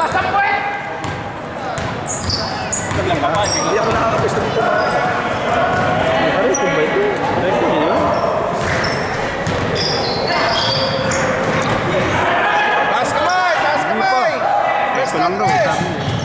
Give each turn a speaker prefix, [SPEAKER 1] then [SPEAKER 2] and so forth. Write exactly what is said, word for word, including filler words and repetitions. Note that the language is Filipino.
[SPEAKER 1] Hindi ako nakakapisto dito. Aray, kung ba ito? Aray, kung yun.
[SPEAKER 2] Taas kamay! Taas kamay!
[SPEAKER 1] Ito lang daw, sabi niya.